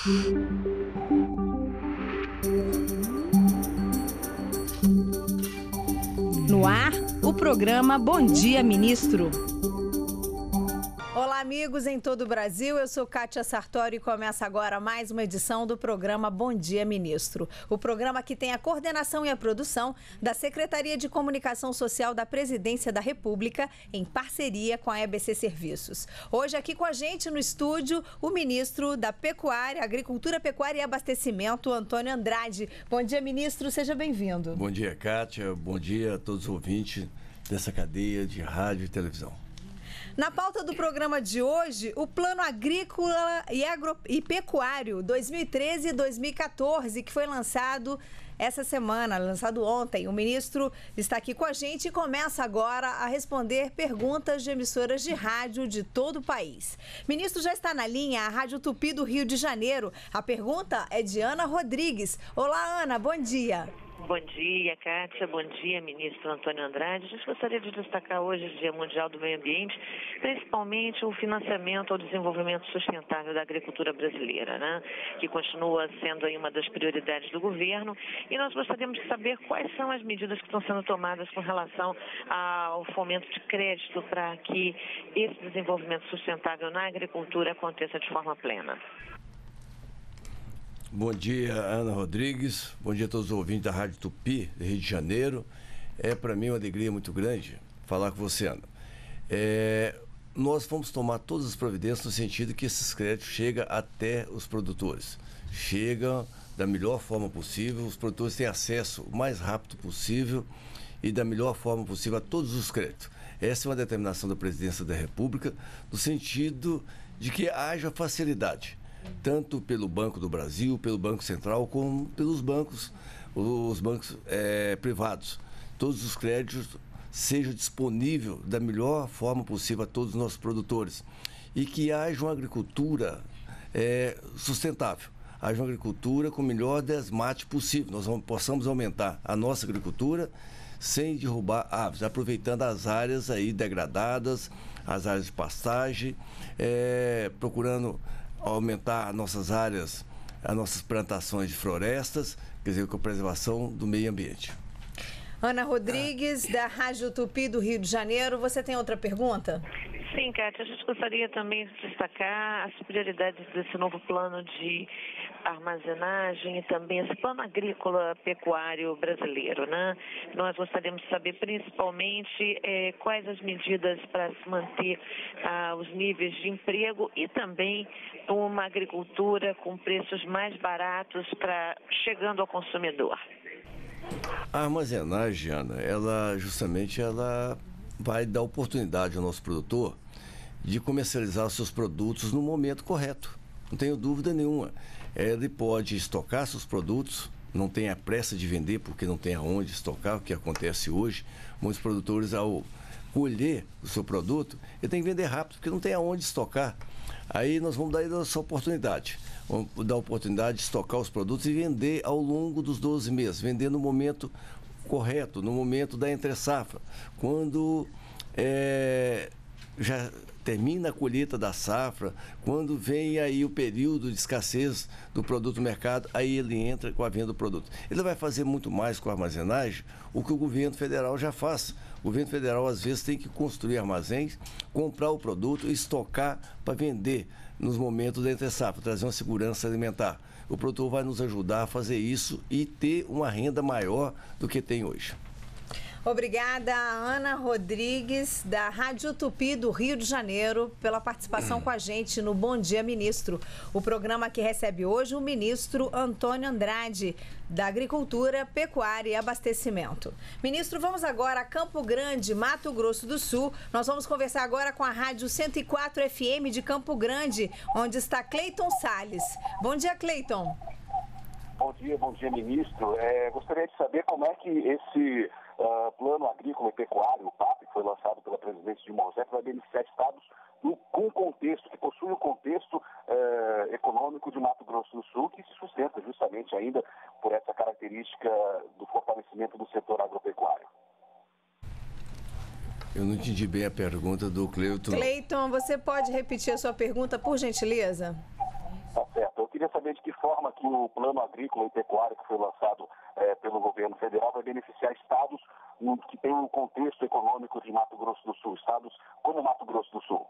No ar, o programa Bom Dia Ministro. Olá, amigos em todo o Brasil. Eu sou Kátia Sartori e começa agora mais uma edição do programa Bom Dia Ministro. O programa que tem a coordenação e a produção da Secretaria de Comunicação Social da Presidência da República, em parceria com a EBC Serviços. Hoje aqui com a gente no estúdio, o ministro da Pecuária, Agricultura, Pecuária e Abastecimento, Antônio Andrade. Bom dia, ministro. Seja bem-vindo. Bom dia, Kátia. Bom dia a todos os ouvintes dessa cadeia de rádio e televisão. Na pauta do programa de hoje, o Plano Agrícola e Pecuário 2013-2014, que foi lançado essa semana, lançado ontem. O ministro está aqui com a gente e começa agora a responder perguntas de emissoras de rádio de todo o país. Ministro, já está na linha a Rádio Tupi do Rio de Janeiro. A pergunta é de Ana Rodrigues. Olá, Ana, bom dia. Bom dia, Kátia. Bom dia, ministro Antônio Andrade. A gente gostaria de destacar hoje o Dia Mundial do Meio Ambiente, principalmente o financiamento ao desenvolvimento sustentável da agricultura brasileira, né? Que continua sendo aí uma das prioridades do governo. E nós gostaríamos de saber quais são as medidas que estão sendo tomadas com relação ao fomento de crédito para que esse desenvolvimento sustentável na agricultura aconteça de forma plena. Bom dia, Ana Rodrigues. Bom dia a todos os ouvintes da Rádio Tupi, do Rio de Janeiro. É para mim uma alegria muito grande falar com você, Ana. Nós vamos tomar todas as providências no sentido que esses créditos chegam até os produtores. Chegam da melhor forma possível, os produtores têm acesso o mais rápido possível e da melhor forma possível a todos os créditos. Essa é uma determinação da Presidência da República, no sentido de que haja facilidade, tanto pelo Banco do Brasil, pelo Banco Central, como pelos bancos, os bancos privados. Todos os créditos sejam disponíveis da melhor forma possível a todos os nossos produtores. E que haja uma agricultura sustentável, haja uma agricultura com o melhor desmate possível. Nós possamos aumentar a nossa agricultura sem derrubar árvores, aproveitando as áreas aí degradadas, as áreas de pastagem, procurando aumentar nossas áreas, as nossas plantações de florestas, quer dizer, com a preservação do meio ambiente. Ana Rodrigues, da Rádio Tupi do Rio de Janeiro, você tem outra pergunta? Sim, Kátia, a gente gostaria também de destacar as prioridades desse novo plano de armazenagem e também esse plano agrícola pecuário brasileiro, né? Nós gostaríamos de saber principalmente quais as medidas para se manter os níveis de emprego e também uma agricultura com preços mais baratos chegando ao consumidor. A armazenagem, Ana, ela vai dar oportunidade ao nosso produtor de comercializar os seus produtos no momento correto. Não tenho dúvida nenhuma. Ele pode estocar seus produtos, não tem a pressa de vender porque não tem aonde estocar, o que acontece hoje. Muitos produtores, ao colher o seu produto, ele tem que vender rápido porque não tem aonde estocar. Aí nós vamos dar essa oportunidade. Vamos dar a oportunidade de estocar os produtos e vender ao longo dos 12 meses, vender no momento correto, no momento da entre-safra, quando já termina a colheita da safra, quando vem aí o período de escassez do produto no mercado, aí ele entra com a venda do produto. Ele vai fazer muito mais com a armazenagem o que o governo federal já faz. O governo federal, às vezes, tem que construir armazéns, comprar o produto e estocar para vender nos momentos da entre-safra, trazer uma segurança alimentar. O produtor vai nos ajudar a fazer isso e ter uma renda maior do que tem hoje. Obrigada, Ana Rodrigues, da Rádio Tupi do Rio de Janeiro, pela participação com a gente no Bom Dia Ministro. O programa que recebe hoje o ministro Antônio Andrade, da Agricultura, Pecuária e Abastecimento. Ministro, vamos agora a Campo Grande, Mato Grosso do Sul. Nós vamos conversar agora com a Rádio 104 FM de Campo Grande, onde está Cleiton Salles. Bom dia, Cleiton. Bom dia, ministro. Gostaria de saber como é que esse Plano Agrícola e Pecuário, o PAP, que foi lançado pela presidência Dilma Rousseff, vai beneficiar estados com contexto, que possui o contexto econômico de Mato Grosso do Sul, que se sustenta justamente ainda por essa característica do fortalecimento do setor agropecuário. Eu não entendi bem a pergunta do Cleiton. Cleiton, você pode repetir a sua pergunta, por gentileza? Tá certo. Eu queria queria saber de que forma que o Plano Agrícola e Pecuário que foi lançado pelo governo federal vai beneficiar estados que têm um contexto econômico de Mato Grosso do Sul, estados como Mato Grosso do Sul.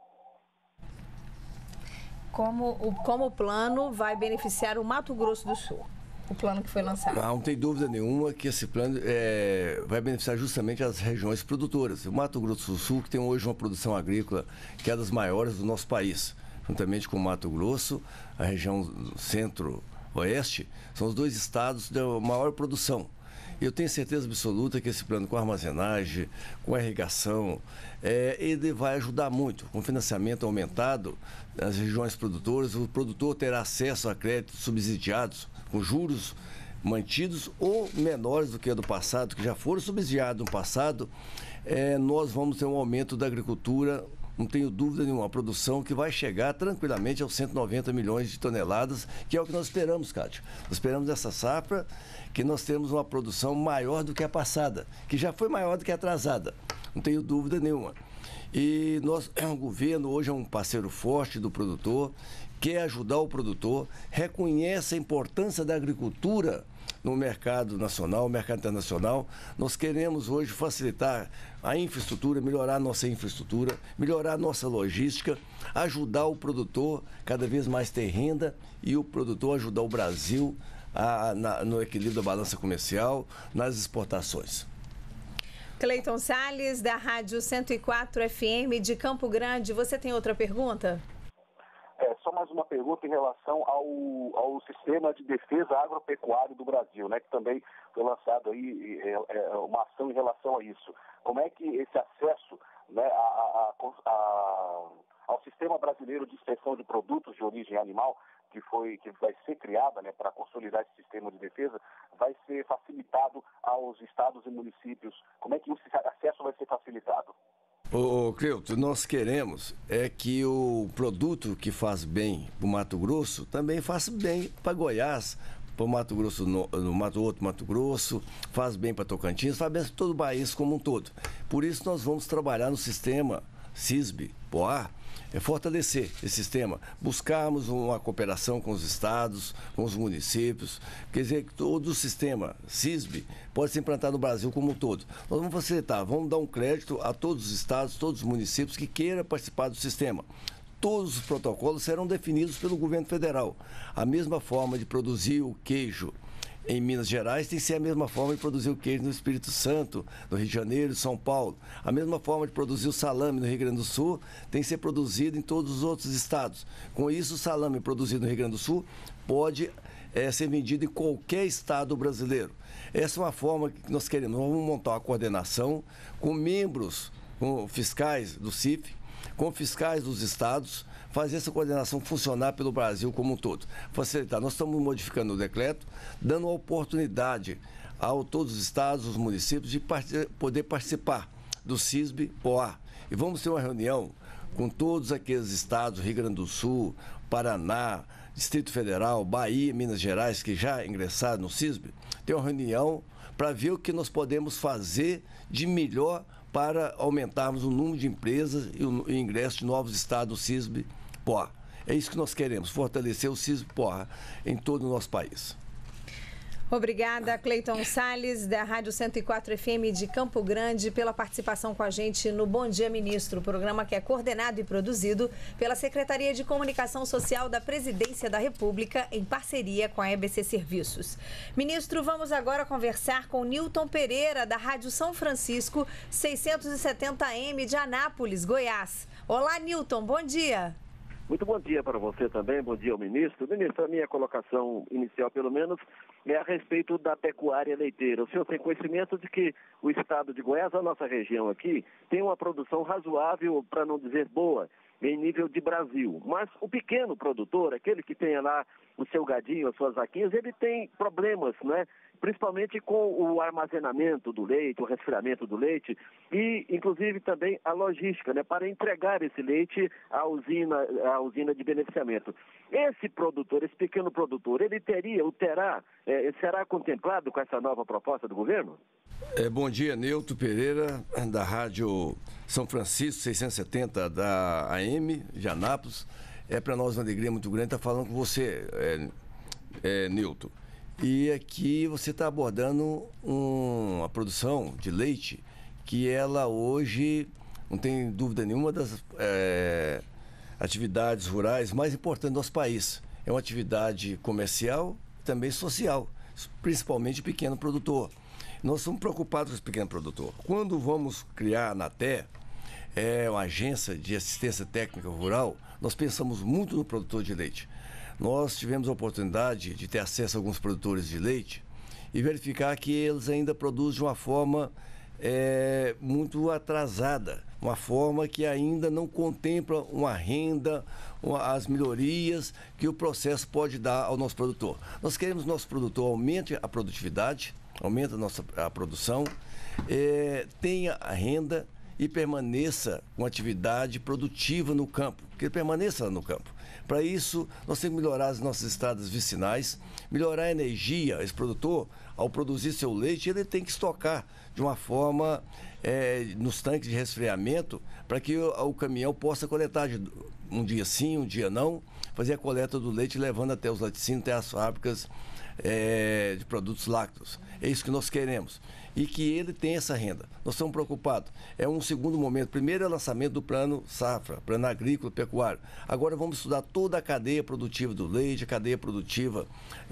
Como o plano vai beneficiar o Mato Grosso do Sul? O plano que foi lançado. Não tem dúvida nenhuma que esse plano vai beneficiar justamente as regiões produtoras. O Mato Grosso do Sul, que tem hoje uma produção agrícola que é das maiores do nosso país, juntamente com o Mato Grosso, a região centro-oeste, são os dois estados da maior produção. Eu tenho certeza absoluta que esse plano com armazenagem, com irrigação, ele vai ajudar muito. Com financiamento aumentado nas regiões produtoras, o produtor terá acesso a créditos subsidiados, com juros mantidos ou menores do que a do passado, que já foram subsidiados no passado. Nós vamos ter um aumento da agricultura, não tenho dúvida nenhuma, a produção que vai chegar tranquilamente aos 190 milhões de toneladas, que é o que nós esperamos, Cátia. Nós esperamos essa safra, que nós temos uma produção maior do que a passada, que já foi maior do que a atrasada, não tenho dúvida nenhuma. E o governo hoje é um parceiro forte do produtor, quer ajudar o produtor, reconhece a importância da agricultura no mercado nacional, mercado internacional. Nós queremos hoje facilitar a infraestrutura, melhorar a nossa infraestrutura, melhorar a nossa logística, ajudar o produtor cada vez mais ter renda e o produtor ajudar o Brasil no equilíbrio da balança comercial, nas exportações. Cleiton Salles, da Rádio 104 FM de Campo Grande. Você tem outra pergunta? Só mais uma pergunta em relação ao sistema de defesa agropecuário do Brasil, né, que também foi lançado aí uma ação em relação a isso. Como é que esse acesso, né, ao sistema brasileiro de inspeção de produtos de origem animal, que vai ser criada, né, para consolidar esse sistema de defesa, vai ser facilitado aos estados e municípios? Como é que esse acesso vai ser facilitado? Cleuto, nós queremos que o produto que faz bem para o Mato Grosso também faça bem para Goiás, para o Mato Grosso, Mato Grosso, faz bem para Tocantins, faz bem para todo o país como um todo. Por isso nós vamos trabalhar no sistema CISB-POA, fortalecer esse sistema, buscarmos uma cooperação com os estados, com os municípios, quer dizer que todo o sistema CISB pode ser implantado no Brasil como um todo. Nós vamos facilitar, vamos dar um crédito a todos os estados, todos os municípios que queiram participar do sistema. Todos os protocolos serão definidos pelo governo federal. A mesma forma de produzir o queijo em Minas Gerais tem que ser a mesma forma de produzir o queijo no Espírito Santo, no Rio de Janeiro e São Paulo. A mesma forma de produzir o salame no Rio Grande do Sul tem que ser produzido em todos os outros estados. Com isso, o salame produzido no Rio Grande do Sul pode ser vendido em qualquer estado brasileiro. Essa é uma forma que nós queremos. Nós vamos montar uma coordenação com membros, com fiscais do CIF, com fiscais dos estados, fazer essa coordenação funcionar pelo Brasil como um todo. Facilitar. Nós estamos modificando o decreto, dando a oportunidade a todos os estados, os municípios, de poder participar do CISB-POA. E vamos ter uma reunião com todos aqueles estados, Rio Grande do Sul, Paraná, Distrito Federal, Bahia, Minas Gerais, que já ingressaram no CISB, ter uma reunião para ver o que nós podemos fazer de melhor para aumentarmos o número de empresas e o ingresso de novos estados do CISB-POA. É isso que nós queremos, fortalecer o CISB-POA em todo o nosso país. Obrigada, Cleiton Salles, da Rádio 104 FM de Campo Grande, pela participação com a gente no Bom Dia Ministro, programa que é coordenado e produzido pela Secretaria de Comunicação Social da Presidência da República, em parceria com a EBC Serviços. Ministro, vamos agora conversar com Nilton Pereira, da Rádio São Francisco, 670M de Anápolis, Goiás. Olá, Nilton, bom dia. Muito bom dia para você também, bom dia ao ministro. Ministro, a minha colocação inicial, pelo menos, é a respeito da pecuária leiteira. O senhor tem conhecimento de que o estado de Goiás, a nossa região aqui, tem uma produção razoável, para não dizer boa, em nível de Brasil. Mas o pequeno produtor, aquele que tem lá o seu gadinho, as suas vaquinhas, ele tem problemas, né? Principalmente com o armazenamento do leite, o resfriamento do leite e, inclusive, também a logística, né, para entregar esse leite à usina de beneficiamento. Esse produtor, esse pequeno produtor, ele será contemplado com essa nova proposta do governo? Bom dia, Nilton Pereira, da Rádio São Francisco, 670 da AM, de Anápolis. É para nós uma alegria muito grande estar falando com você, Nilton. E aqui você está abordando uma produção de leite que ela hoje, não tem dúvida nenhuma, das atividades rurais mais importantes do nosso país. É uma atividade comercial e também social, principalmente o pequeno produtor. Nós somos preocupados com esse pequeno produtor. Quando vamos criar a Anater, uma agência de assistência técnica rural, nós pensamos muito no produtor de leite. Nós tivemos a oportunidade de ter acesso a alguns produtores de leite e verificar que eles ainda produzem de uma forma muito atrasada, uma forma que ainda não contempla uma renda, as melhorias que o processo pode dar ao nosso produtor. Nós queremos que o nosso produtor aumente a produtividade, aumente a produção, tenha a renda e permaneça com atividade produtiva no campo, que ele permaneça no campo. Para isso, nós temos que melhorar as nossas estradas vicinais, melhorar a energia. Esse produtor, ao produzir seu leite, ele tem que estocar de uma forma nos tanques de resfriamento para que o caminhão possa coletar um dia sim, um dia não, fazer a coleta do leite levando até os laticínios, até as fábricas de produtos lácteos. É isso que nós queremos. E que ele tenha essa renda. Nós estamos preocupados. É um segundo momento. Primeiro é o lançamento do Plano Safra, Plano Agrícola e Pecuário. Agora vamos estudar toda a cadeia produtiva do leite, a cadeia produtiva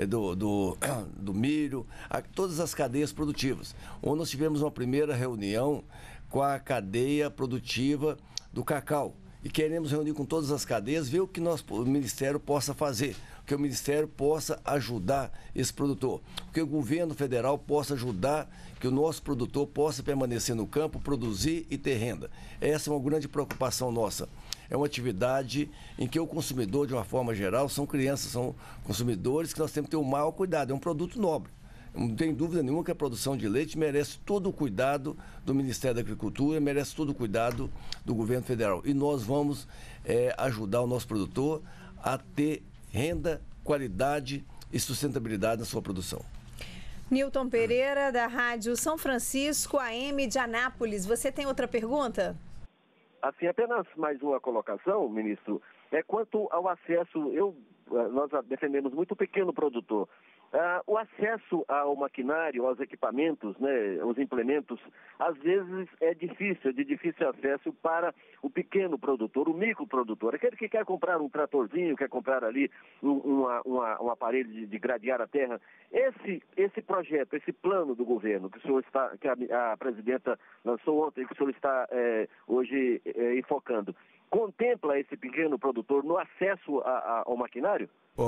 do milho, todas as cadeias produtivas. Onde nós tivemos uma primeira reunião com a cadeia produtiva do cacau. E queremos reunir com todas as cadeias, ver o que o Ministério possa fazer, que o Ministério possa ajudar esse produtor, que o governo federal possa ajudar, que o nosso produtor possa permanecer no campo, produzir e ter renda. Essa é uma grande preocupação nossa. É uma atividade em que o consumidor, de uma forma geral, são crianças, são consumidores que nós temos que ter o maior cuidado. É um produto nobre. Não tem dúvida nenhuma que a produção de leite merece todo o cuidado do Ministério da Agricultura, merece todo o cuidado do governo federal. E nós vamos ajudar o nosso produtor a ter renda, qualidade e sustentabilidade na sua produção. Nilton Pereira, da Rádio São Francisco, AM de Anápolis. Você tem outra pergunta? Assim, apenas mais uma colocação, ministro. Quanto ao acesso, nós defendemos muito o pequeno produtor. O acesso ao maquinário, aos equipamentos, né, os implementos, às vezes é de difícil acesso para o pequeno produtor, o microprodutor, aquele que quer comprar um tratorzinho, quer comprar ali um aparelho de gradear a terra. Esse projeto, esse plano do governo que o senhor que a presidenta lançou ontem, que o senhor está hoje enfocando, contempla esse pequeno produtor no acesso ao maquinário?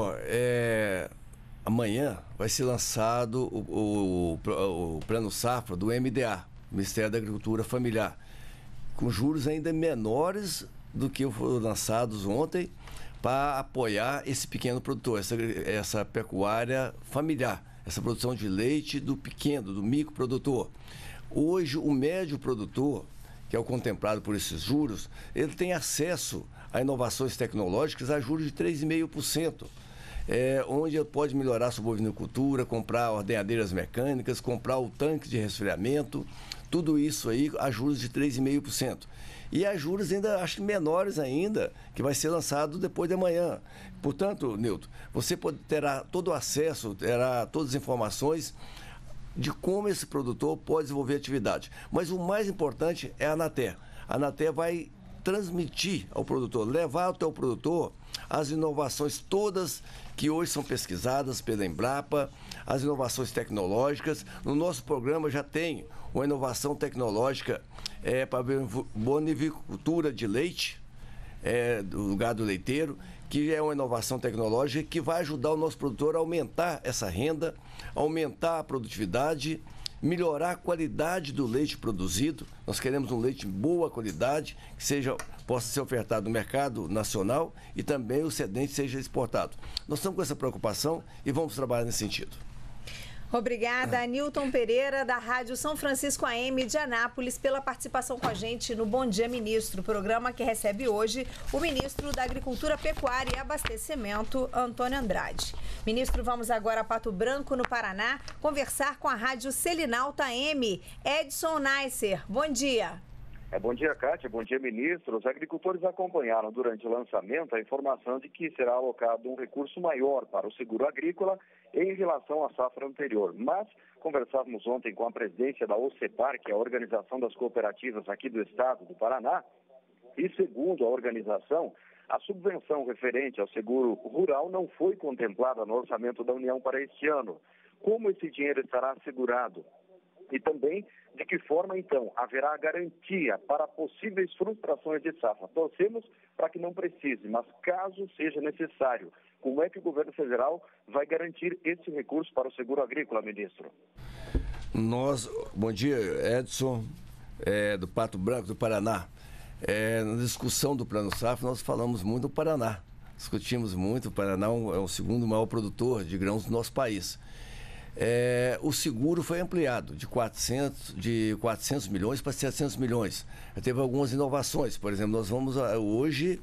Amanhã vai ser lançado o Plano Safra do MDA, Ministério da Agricultura Familiar, com juros ainda menores do que foram lançados ontem, para apoiar esse pequeno produtor, essa pecuária familiar, essa produção de leite do pequeno, do microprodutor. Hoje, o médio produtor, que é o contemplado por esses juros, ele tem acesso a inovações tecnológicas a juros de 3,5%. Onde ele pode melhorar a sua bovinocultura, comprar ordenhadeiras mecânicas, comprar o tanque de resfriamento, tudo isso aí a juros de 3,5%. E a juros ainda, acho que menores ainda, que vai ser lançado depois de amanhã. Portanto, Nilton, você terá todo o acesso, terá todas as informações de como esse produtor pode desenvolver atividade. Mas o mais importante é a Anater. A Anater vai transmitir ao produtor, levar até o produtor as inovações todas que hoje são pesquisadas pela Embrapa, as inovações tecnológicas. No nosso programa já tem uma inovação tecnológica para a bovinocultura de leite, do gado leiteiro, que é uma inovação tecnológica que vai ajudar o nosso produtor a aumentar essa renda, aumentar a produtividade, melhorar a qualidade do leite produzido. Nós queremos um leite de boa qualidade, que possa ser ofertado no mercado nacional e também o excedente seja exportado. Nós estamos com essa preocupação e vamos trabalhar nesse sentido. Obrigada, Nilton Pereira, da Rádio São Francisco AM de Anápolis, pela participação com a gente no Bom Dia Ministro, programa que recebe hoje o ministro da Agricultura, Pecuária e Abastecimento, Antônio Andrade. Ministro, vamos agora a Pato Branco, no Paraná, conversar com a Rádio Selinalta AM. Edson Neisser, bom dia. Bom dia, Cátia. Bom dia, ministro. Os agricultores acompanharam durante o lançamento a informação de que será alocado um recurso maior para o seguro agrícola em relação à safra anterior. Mas conversávamos ontem com a presidência da OCEPAR, que é a Organização das Cooperativas aqui do estado do Paraná, e segundo a organização, a subvenção referente ao seguro rural não foi contemplada no orçamento da União para este ano. Como esse dinheiro estará assegurado? E também, de que forma, então, haverá garantia para possíveis frustrações de safra? Torcemos para que não precise, mas caso seja necessário, como é que o governo federal vai garantir esse recurso para o seguro agrícola, ministro? Bom dia, Edson, do Pato Branco, do Paraná. Na discussão do Plano Safra, nós falamos muito do Paraná. Discutimos muito, o Paraná é o segundo maior produtor de grãos do nosso país. O seguro foi ampliado de 400 milhões para 700 milhões. Teve algumas inovações. Por exemplo, nós vamos hoje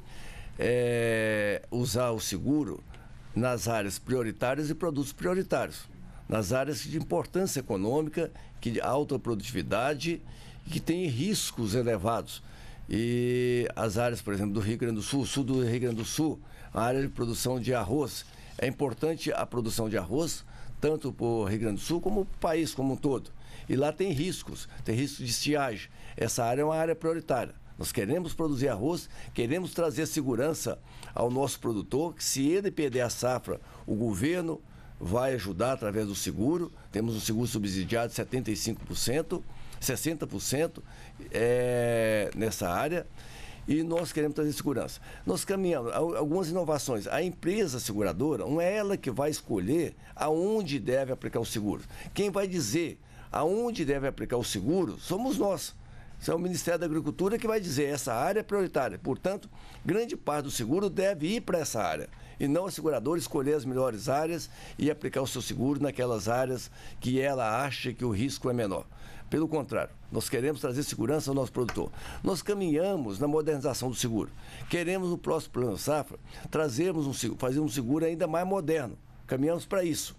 usar o seguro nas áreas prioritárias e produtos prioritários. Nas áreas de importância econômica, de alta produtividade, que tem riscos elevados. E as áreas, por exemplo, do Rio Grande do Sul, sul do Rio Grande do Sul, a área de produção de arroz. É importante a produção de arroz, tanto para o Rio Grande do Sul como para o país como um todo. E lá tem riscos de estiagem. Essa área é uma área prioritária. Nós queremos produzir arroz, queremos trazer segurança ao nosso produtor, que se ele perder a safra, o governo vai ajudar através do seguro. Temos um seguro subsidiado de 75%, 60% nessa área. E nós queremos trazer segurança. Nós caminhamos algumas inovações. A empresa seguradora, não é ela que vai escolher aonde deve aplicar o seguro. Quem vai dizer aonde deve aplicar o seguro somos nós. É o Ministério da Agricultura que vai dizer essa área é prioritária. Portanto, grande parte do seguro deve ir para essa área. E não a seguradora escolher as melhores áreas e aplicar o seu seguro naquelas áreas que ela acha que o risco é menor. Pelo contrário, nós queremos trazer segurança ao nosso produtor. Nós caminhamos na modernização do seguro. Queremos, no próximo Plano Safra, fazer um seguro ainda mais moderno. Caminhamos para isso.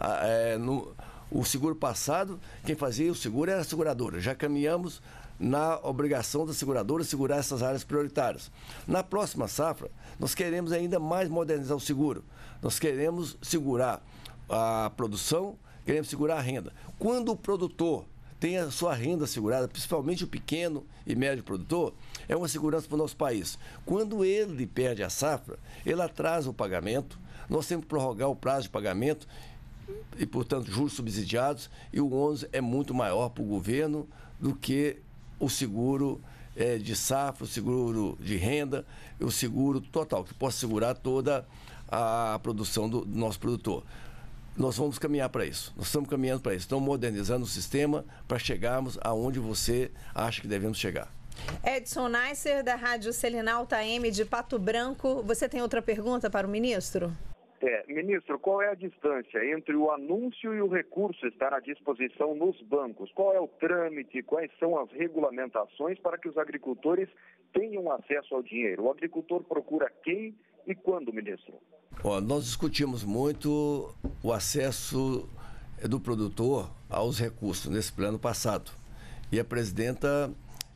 O seguro passado, quem fazia o seguro era a seguradora. Já caminhamos na obrigação da seguradora segurar essas áreas prioritárias. Na próxima safra, nós queremos ainda mais modernizar o seguro. Nós queremos segurar a produção, queremos segurar a renda. Quando o produtor tem a sua renda segurada, principalmente o pequeno e médio produtor, é uma segurança para o nosso país. Quando ele perde a safra, ele atrasa o pagamento, nós temos que prorrogar o prazo de pagamento e, portanto, juros subsidiados, e o ônus é muito maior para o governo do que o seguro de safra, o seguro de renda, o seguro total, que possa segurar toda a produção do nosso produtor. Nós vamos caminhar para isso. Nós estamos caminhando para isso. Estamos modernizando o sistema para chegarmos aonde você acha que devemos chegar. Edson Neisser, da Rádio Selinalta AM de Pato Branco. Você tem outra pergunta para o ministro? Ministro, qual é a distância entre o anúncio e o recurso estar à disposição nos bancos? Qual é o trâmite? Quais são as regulamentações para que os agricultores tenham acesso ao dinheiro? O agricultor procura quem e quando, ministro? Nós discutimos muito o acesso do produtor aos recursos nesse plano passado. E a presidenta,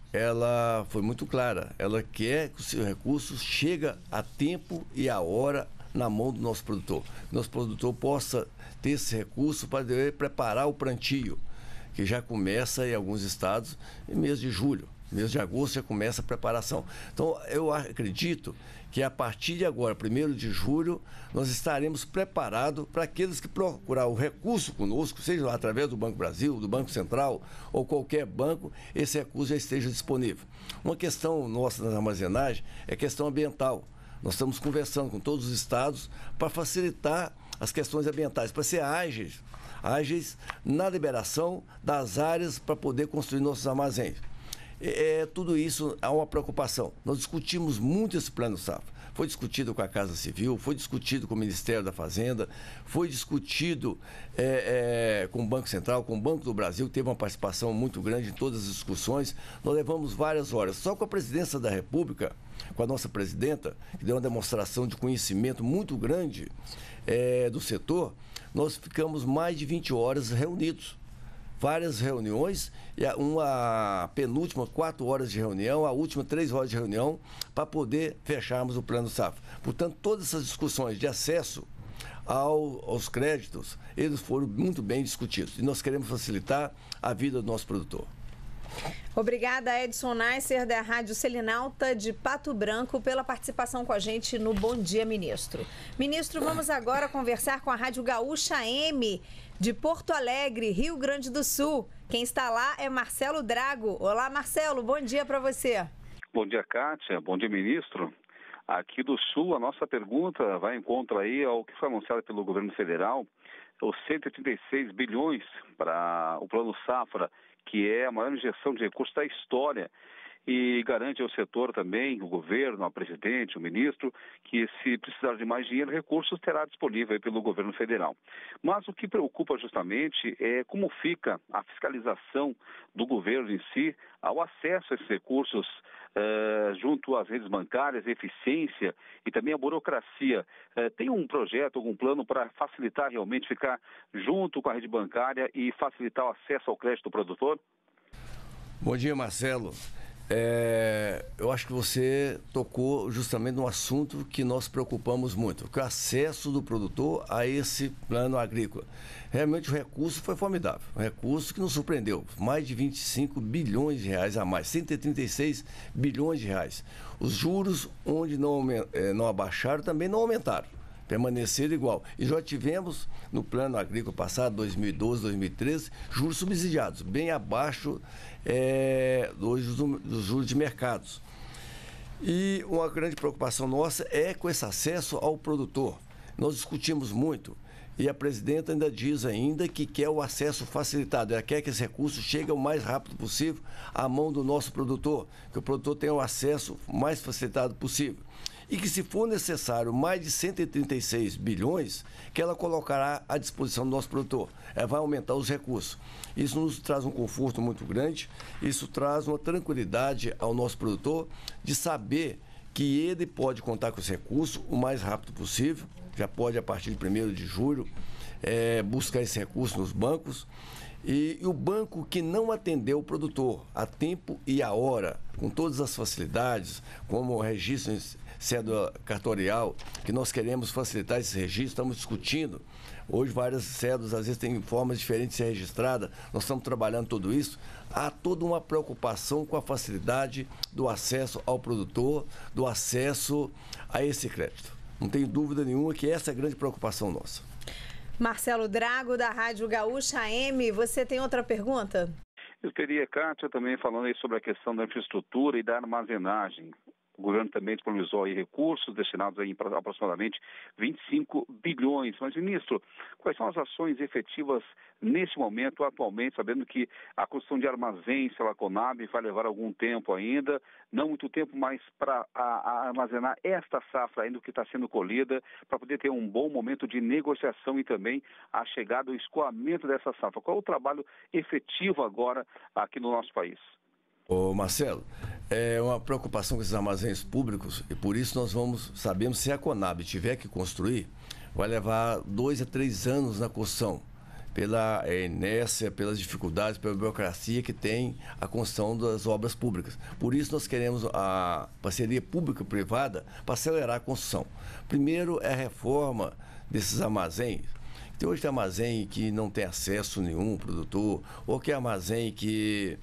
ela foi muito clara. Ela quer que o seu recurso chegue a tempo e a hora na mão do nosso produtor. Que o nosso produtor possa ter esse recurso para preparar o plantio, que já começa em alguns estados em mês de julho. Mês de agosto já começa a preparação. Então, eu acredito que a partir de agora, 1º de julho, nós estaremos preparados para aqueles que procurar o recurso conosco, seja lá através do Banco Brasil, do Banco Central ou qualquer banco, esse recurso já esteja disponível. Uma questão nossa nas armazenagens é questão ambiental. Nós estamos conversando com todos os estados para facilitar as questões ambientais, para ser ágeis na liberação das áreas para poder construir nossos armazéns. Tudo isso há uma preocupação. Nós discutimos muito esse Plano Safra. Foi discutido com a Casa Civil, foi discutido com o Ministério da Fazenda, foi discutido com o Banco Central, com o Banco do Brasil, que teve uma participação muito grande em todas as discussões. Nós levamos várias horas. Só com a Presidência da República, com a nossa presidenta, que deu uma demonstração de conhecimento muito grande do setor, nós ficamos mais de 20 horas reunidos, várias reuniões, e uma penúltima 4 horas de reunião, a última 3 horas de reunião, para poder fecharmos o plano safra. Portanto, todas essas discussões de acesso aos créditos, eles foram muito bem discutidos. E nós queremos facilitar a vida do nosso produtor. Obrigada, Edson Neisser, da Rádio Selinalta de Pato Branco, pela participação com a gente no Bom Dia, Ministro. Ministro, vamos agora conversar com a Rádio Gaúcha M, de Porto Alegre, Rio Grande do Sul. Quem está lá é Marcelo Drago. Olá, Marcelo, bom dia para você. Bom dia, Kátia. Bom dia, ministro. Aqui do Sul, a nossa pergunta vai em contra aí ao que foi anunciado pelo governo federal, os 136 bilhões para o Plano Safra, que é a maior injeção de recursos da história, e garante ao setor também, o governo, a presidente, o ministro, que se precisar de mais dinheiro, recursos terá disponível pelo governo federal. Mas o que preocupa justamente é como fica a fiscalização do governo em si ao acesso a esses recursos junto às redes bancárias, eficiência e também a burocracia. Tem um projeto, algum plano para facilitar realmente, ficar junto com a rede bancária e facilitar o acesso ao crédito do produtor? Bom dia, Marcelo. Eu acho que você tocou justamente no assunto que nós preocupamos muito, que é o acesso do produtor a esse plano agrícola. Realmente o recurso foi formidável, um recurso que nos surpreendeu, mais de 25 bilhões de reais a mais, 136 bilhões de reais. Os juros, onde não abaixaram, também não aumentaram, permaneceram igual. E já tivemos, no plano agrícola passado, 2012, 2013, juros subsidiados, bem abaixo dos juros de mercados. E uma grande preocupação nossa é com esse acesso ao produtor. Nós discutimos muito e a presidenta ainda diz que quer o acesso facilitado. Ela quer que esse recurso chegue o mais rápido possível à mão do nosso produtor, que o produtor tenha o acesso mais facilitado possível. E que, se for necessário, mais de 136 bilhões, que ela colocará à disposição do nosso produtor. Ela vai aumentar os recursos. Isso nos traz um conforto muito grande, isso traz uma tranquilidade ao nosso produtor de saber que ele pode contar com esse recurso o mais rápido possível, já pode, a partir de 1º de julho, buscar esse recurso nos bancos. E o banco que não atendeu o produtor a tempo e a hora, com todas as facilidades, como o registro cédula cartorial, que nós queremos facilitar esse registro, estamos discutindo. Hoje várias cédulas, às vezes, têm formas diferentes de ser registrada, nós estamos trabalhando tudo isso. Há toda uma preocupação com a facilidade do acesso ao produtor, do acesso a esse crédito. Não tenho dúvida nenhuma que essa é a grande preocupação nossa. Marcelo Drago, da Rádio Gaúcha M, você tem outra pergunta? Eu teria, Kátia, também falando aí sobre a questão da infraestrutura e da armazenagem. O governo também disponibilizou aí recursos destinados aí para aproximadamente 25 bilhões. Mas, ministro, quais são as ações efetivas nesse momento, atualmente, sabendo que a construção de armazéns pela Conab vai levar algum tempo ainda, não muito tempo, mas para armazenar esta safra ainda que está sendo colhida, para poder ter um bom momento de negociação e também a chegada, o escoamento dessa safra. Qual é o trabalho efetivo agora aqui no nosso país? Ô Marcelo, é uma preocupação com esses armazéns públicos e por isso sabemos se a Conab tiver que construir, vai levar 2 a 3 anos na construção, pela inércia, pelas dificuldades, pela burocracia que tem a construção das obras públicas. Por isso nós queremos a parceria público-privada para acelerar a construção. Primeiro é a reforma desses armazéns. Tem hoje armazém que não tem acesso nenhum, produtor, ou que é armazém que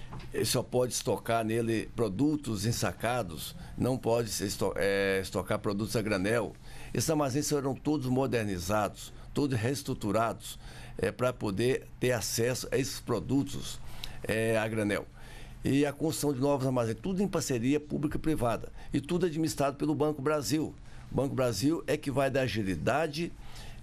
só pode estocar nele produtos ensacados, não pode estocar produtos a granel. Esses armazéns serão todos modernizados, todos reestruturados, para poder ter acesso a esses produtos a granel. E a construção de novos armazéns, tudo em parceria pública e privada, e tudo administrado pelo Banco Brasil. O Banco Brasil é que vai dar agilidade,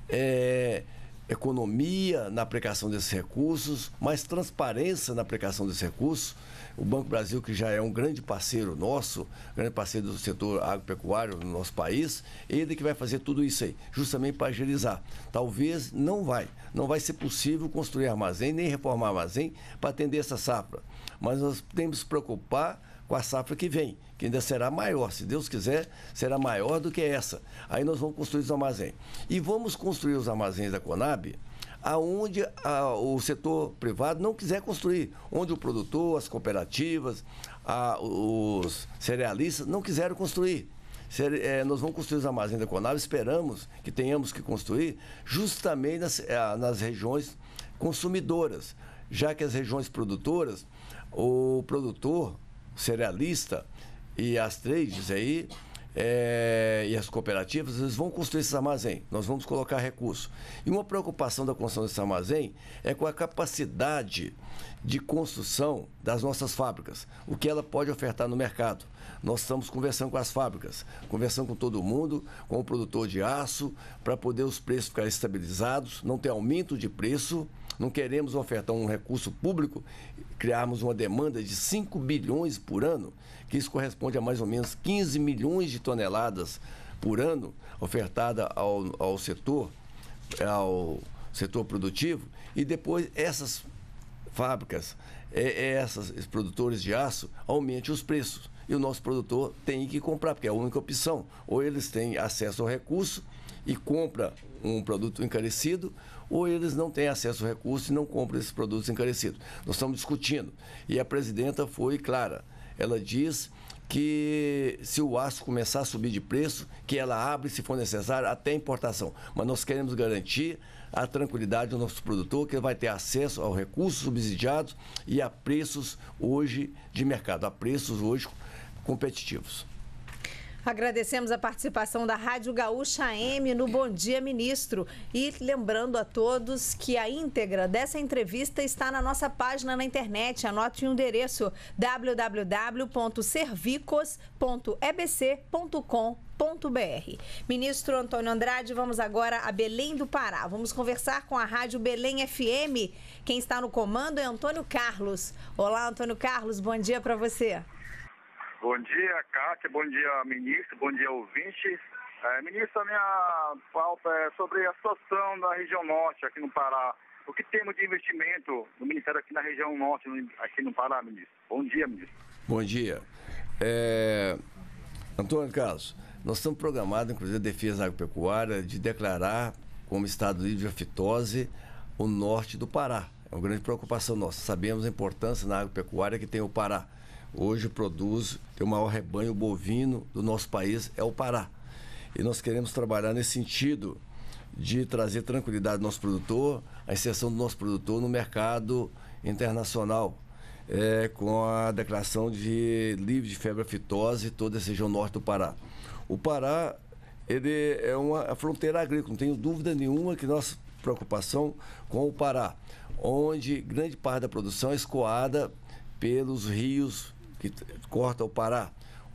economia na aplicação desses recursos, mais transparência na aplicação desses recursos. O Banco Brasil, que já é um grande parceiro nosso, grande parceiro do setor agropecuário no nosso país, ele que vai fazer tudo isso aí, justamente para agilizar. Talvez não vai ser possível construir armazém, nem reformar armazém para atender essa safra. Mas nós temos que se preocupar com a safra que vem, que ainda será maior, se Deus quiser, será maior do que essa. Aí nós vamos construir os armazéns. E vamos construir os armazéns da Conab aonde o setor privado não quiser construir, onde o produtor, as cooperativas, os cerealistas não quiseram construir. Nós vamos construir os armazéns da Conab, esperamos que tenhamos que construir justamente nas regiões consumidoras, já que as regiões produtoras, o produtor, o cerealista e as trades aí, e as cooperativas, eles vão construir esse armazém, nós vamos colocar recurso. E uma preocupação da construção desse armazém é com a capacidade de construção das nossas fábricas, o que ela pode ofertar no mercado. Nós estamos conversando com as fábricas, conversando com todo mundo, com o produtor de aço, para poder os preços ficarem estabilizados, não ter aumento de preço. Não queremos ofertar um recurso público, criarmos uma demanda de 5 bilhões por ano, que isso corresponde a mais ou menos 15 milhões de toneladas por ano ofertada ao setor produtivo, e depois essas fábricas, esses produtores de aço, aumentem os preços. E o nosso produtor tem que comprar, porque é a única opção. Ou eles têm acesso ao recurso e compra um produto encarecido, ou eles não têm acesso ao recurso e não compram esses produtos encarecidos. Nós estamos discutindo. E a presidenta foi clara. Ela diz que se o aço começar a subir de preço, que ela abre, se for necessário, até importação. Mas nós queremos garantir a tranquilidade do nosso produtor, que ele vai ter acesso ao recurso subsidiado e a preços hoje de mercado, a preços hoje competitivos. Agradecemos a participação da Rádio Gaúcha AM no Bom Dia Ministro. E lembrando a todos que a íntegra dessa entrevista está na nossa página na internet. Anote o endereço www.servicos.ebc.com.br. Ministro Antônio Andrade, vamos agora a Belém do Pará. Vamos conversar com a Rádio Belém FM. Quem está no comando é Antônio Carlos. Olá, Antônio Carlos, bom dia para você. Bom dia, Kátia. Bom dia, ministro. Bom dia, ouvintes. Ministro, a minha pauta é sobre a situação da região norte aqui no Pará. O que temos de investimento no Ministério aqui na região norte, aqui no Pará, ministro? Bom dia, ministro. Bom dia. Antônio Carlos, nós estamos programados, inclusive a Defesa Agropecuária, de declarar como estado livre de afitose o norte do Pará. É uma grande preocupação nossa. Sabemos a importância na agropecuária que tem o Pará. Hoje tem o maior rebanho bovino do nosso país, é o Pará. E nós queremos trabalhar nesse sentido de trazer tranquilidade ao nosso produtor, a inserção do nosso produtor no mercado internacional, com a declaração de livre de febre aftosa toda essa região norte do Pará. O Pará, ele é uma fronteira agrícola, não tenho dúvida nenhuma que nossa preocupação com o Pará, onde grande parte da produção é escoada pelos rios que cortam o Pará.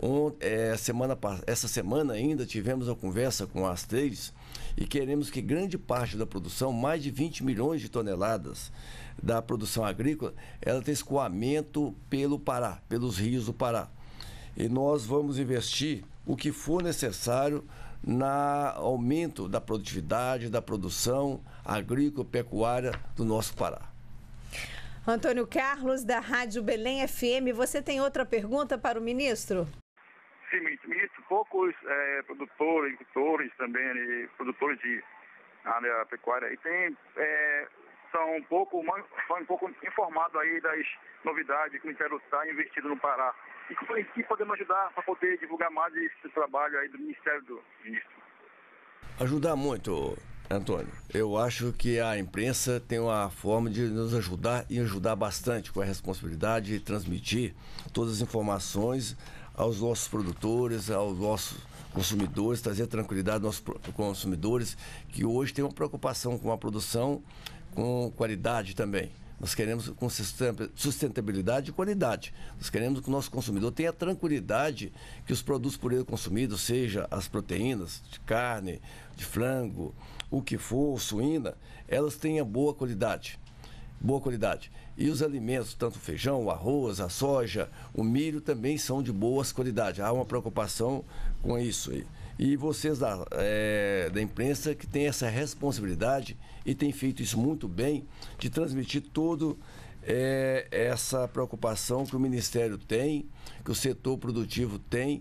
Essa semana ainda tivemos uma conversa com as trades e queremos que grande parte da produção, mais de 20 milhões de toneladas da produção agrícola, ela tenha escoamento pelo Pará, pelos rios do Pará. E nós vamos investir o que for necessário no aumento da produtividade, da produção agrícola, pecuária do nosso Pará. Antônio Carlos, da Rádio Belém FM, você tem outra pergunta para o ministro? Sim, ministro, poucos produtores, agricultores também, produtores de área pecuária, e são um pouco informados aí das novidades que o Ministério está investindo no Pará. E que podemos ajudar para poder divulgar mais esse trabalho aí do Ministério do Ministro? Ajudar muito, Antônio. Eu acho que a imprensa tem uma forma de nos ajudar e ajudar bastante, com a responsabilidade de transmitir todas as informações aos nossos produtores, aos nossos consumidores, trazer tranquilidade aos nossos consumidores, que hoje têm uma preocupação com a produção, com qualidade também. Nós queremos com sustentabilidade e qualidade. Nós queremos que o nosso consumidor tenha tranquilidade que os produtos por ele consumidos, seja as proteínas de carne, de frango, o que for, suína, elas tenham boa qualidade. Boa qualidade. E os alimentos, tanto o feijão, o arroz, a soja, o milho, também são de boas qualidades. Há uma preocupação com isso aí. E vocês da imprensa que têm essa responsabilidade e têm feito isso muito bem, de transmitir toda essa preocupação que o Ministério tem, que o setor produtivo tem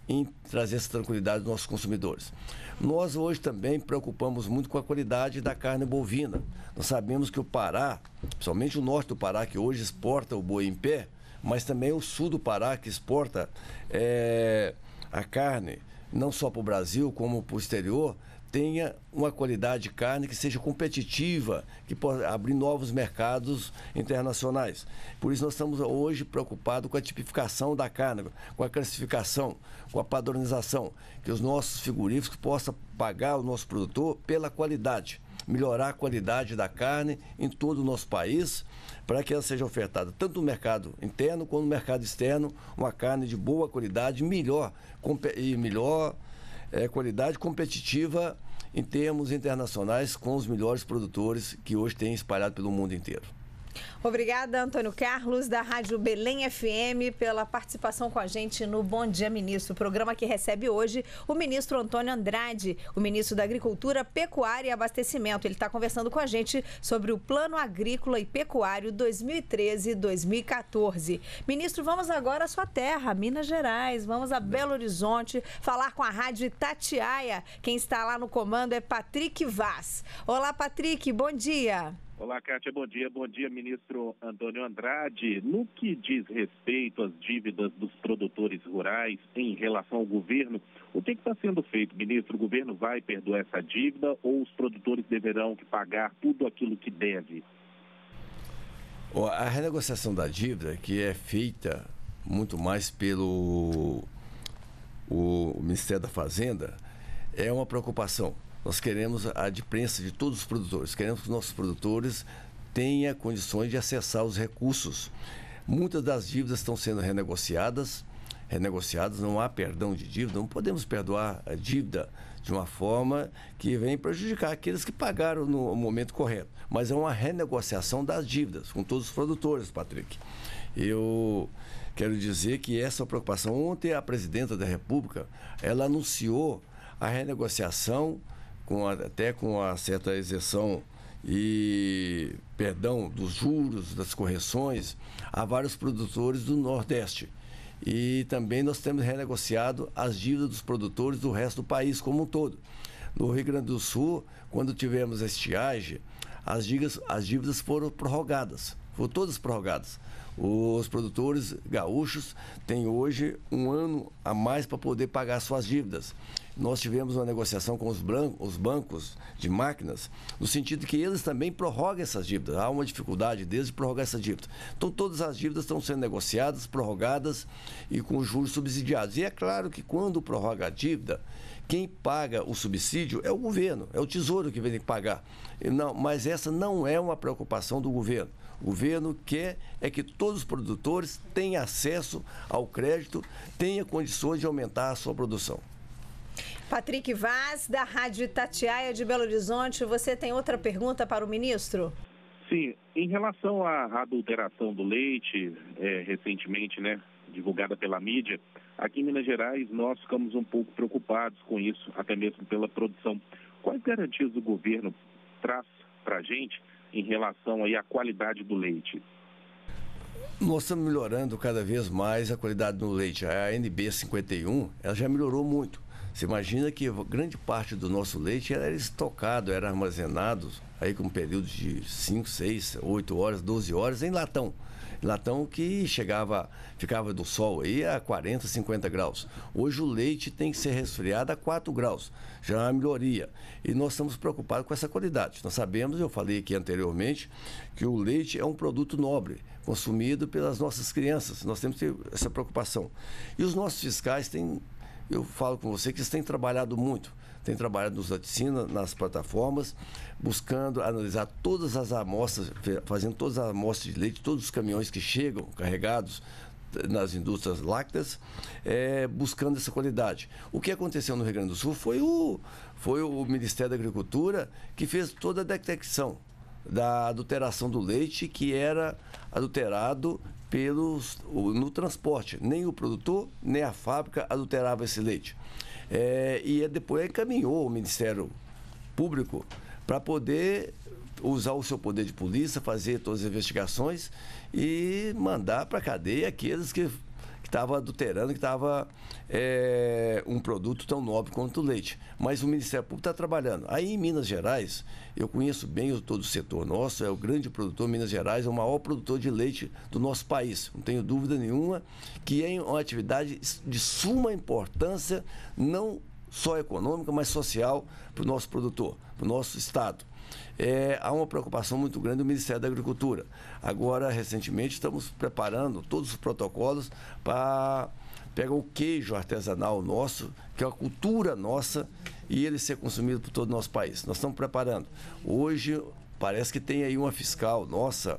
em trazer essa tranquilidade aos nossos consumidores. Nós hoje também preocupamos muito com a qualidade da carne bovina. Nós sabemos que o Pará, principalmente o norte do Pará, que hoje exporta o boi em pé, mas também o sul do Pará, que exporta a carne, não só para o Brasil, como para o exterior, tenha uma qualidade de carne que seja competitiva, que possa abrir novos mercados internacionais. Por isso nós estamos hoje preocupados com a tipificação da carne, com a classificação, com a padronização, que os nossos frigoríficos possam pagar o nosso produtor pela qualidade, melhorar a qualidade da carne em todo o nosso país, para que ela seja ofertada tanto no mercado interno quanto no mercado externo, uma carne de boa qualidade, melhor qualidade competitiva em termos internacionais com os melhores produtores que hoje tem espalhado pelo mundo inteiro. Obrigada, Antônio Carlos, da Rádio Belém FM, pela participação com a gente no Bom Dia Ministro, programa que recebe hoje o ministro Antônio Andrade, o ministro da Agricultura, Pecuária e Abastecimento. Ele está conversando com a gente sobre o Plano Agrícola e Pecuário 2013-2014. Ministro, vamos agora à sua terra, Minas Gerais, vamos a Belo Horizonte, falar com a Rádio Itatiaia. Quem está lá no comando é Patrick Vaz. Olá, Patrick, bom dia. Olá, Kátia, bom dia. Bom dia, ministro Antônio Andrade. No que diz respeito às dívidas dos produtores rurais em relação ao governo, o que está sendo feito, ministro? O governo vai perdoar essa dívida ou os produtores deverão pagar tudo aquilo que deve? A renegociação da dívida, que é feita muito mais pelo o Ministério da Fazenda, é uma preocupação. Nós queremos a adimplência de todos os produtores, queremos que os nossos produtores tenham condições de acessar os recursos. Muitas das dívidas estão sendo renegociadas, não há perdão de dívida, não podemos perdoar a dívida de uma forma que vem prejudicar aqueles que pagaram no momento correto. Mas é uma renegociação das dívidas com todos os produtores, Patrick. Eu quero dizer que essa preocupação, ontem a presidenta da República, ela anunciou a renegociação até com uma certa isenção e perdão dos juros, das correções, a vários produtores do Nordeste. E também nós temos renegociado as dívidas dos produtores do resto do país como um todo. No Rio Grande do Sul, quando tivemos a estiagem, as dívidas foram prorrogadas, foram todas prorrogadas. Os produtores gaúchos têm hoje um ano a mais para poder pagar suas dívidas. Nós tivemos uma negociação com os bancos de máquinas, no sentido de que eles também prorrogam essas dívidas. Há uma dificuldade deles de prorrogar essa dívida. Então, todas as dívidas estão sendo negociadas, prorrogadas e com juros subsidiados. E é claro que quando prorroga a dívida, quem paga o subsídio é o governo, é o Tesouro que vem pagar. Mas essa não é uma preocupação do governo. O governo quer que todos os produtores tenham acesso ao crédito, tenham condições de aumentar a sua produção. Patrick Vaz, da Rádio Itatiaia de Belo Horizonte, você tem outra pergunta para o ministro? Sim, em relação à adulteração do leite, recentemente, divulgada pela mídia, aqui em Minas Gerais nós ficamos um pouco preocupados com isso, até mesmo pela produção. Quais garantias o governo traz para a gente em relação aí à qualidade do leite? Nós estamos melhorando cada vez mais a qualidade do leite. A NB 51, ela já melhorou muito. Você imagina que grande parte do nosso leite era estocado, era armazenado aí com períodos de 5, 6, 8 horas, 12 horas em latão. Latão que ficava do sol aí a 40, 50 graus. Hoje o leite tem que ser resfriado a 4 graus. Já é uma melhoria. E nós estamos preocupados com essa qualidade. Nós sabemos, eu falei aqui anteriormente, que o leite é um produto nobre, consumido pelas nossas crianças. Nós temos que ter essa preocupação. E os nossos fiscais eu falo com você que eles têm trabalhado muito. Tem trabalhado nos laticínios, nas plataformas, buscando analisar todas as amostras, fazendo todas as amostras de leite, todos os caminhões que chegam carregados nas indústrias lácteas, buscando essa qualidade. O que aconteceu no Rio Grande do Sul foi o Ministério da Agricultura que fez toda a detecção da adulteração do leite, que era adulterado no transporte. Nem o produtor, nem a fábrica adulterava esse leite. E depois encaminhou o Ministério Público para poder usar o seu poder de polícia, fazer todas as investigações e mandar para a cadeia aqueles que que estava adulterando, que estava um produto tão nobre quanto o leite. Mas o Ministério Público está trabalhando. Aí em Minas Gerais, eu conheço bem todo o setor nosso, é o grande produtor. Minas Gerais é o maior produtor de leite do nosso país. Não tenho dúvida nenhuma que é uma atividade de suma importância, não só econômica, mas social para o nosso produtor, para o nosso estado. Há uma preocupação muito grande do Ministério da Agricultura. Agora, recentemente, estamos preparando todos os protocolos para pegar o queijo artesanal nosso, que é a cultura nossa, e ele ser consumido por todo o nosso país. Nós estamos preparando. Hoje, parece que tem aí uma fiscal nossa,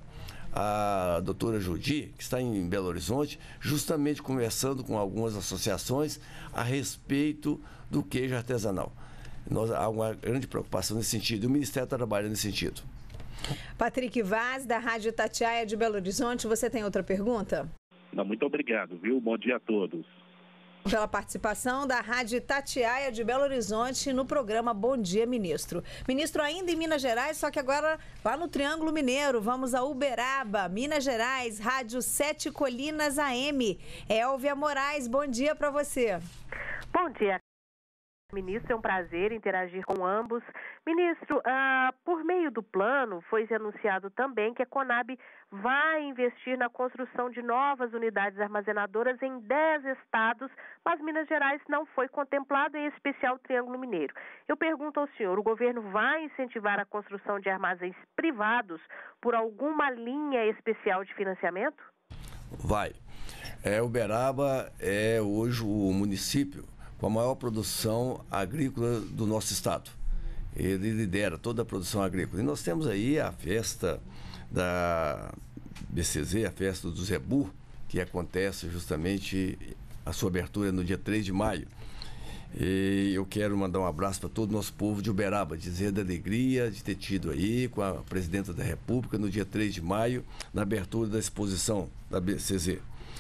a doutora Jodi, que está em Belo Horizonte, justamente conversando com algumas associações a respeito do queijo artesanal. Há uma grande preocupação nesse sentido, e o Ministério está trabalhando nesse sentido. Patrick Vaz, da Rádio Itatiaia de Belo Horizonte, você tem outra pergunta? Não, muito obrigado, viu? Bom dia a todos. Pela participação da Rádio Itatiaia de Belo Horizonte no programa Bom Dia, Ministro. Ministro, ainda em Minas Gerais, só que agora lá no Triângulo Mineiro. Vamos a Uberaba, Minas Gerais, Rádio 7 Colinas AM. Elvia Moraes, bom dia para você. Bom dia, ministro. É um prazer interagir com ambos. Ministro, por meio do plano, foi anunciado também que a Conab vai investir na construção de novas unidades armazenadoras em 10 estados, mas Minas Gerais não foi contemplado, em especial o Triângulo Mineiro. Eu pergunto ao senhor, o governo vai incentivar a construção de armazéns privados por alguma linha especial de financiamento? Vai. Uberaba é hoje o município com a maior produção agrícola do nosso estado. Ele lidera toda a produção agrícola. E nós temos aí a festa da BCZ, a festa do Zebu, que acontece justamente, a sua abertura no dia 3 de maio. E eu quero mandar um abraço para todo o nosso povo de Uberaba, dizer da alegria de ter tido aí com a Presidenta da República no dia 3 de maio, na abertura da exposição da BCZ.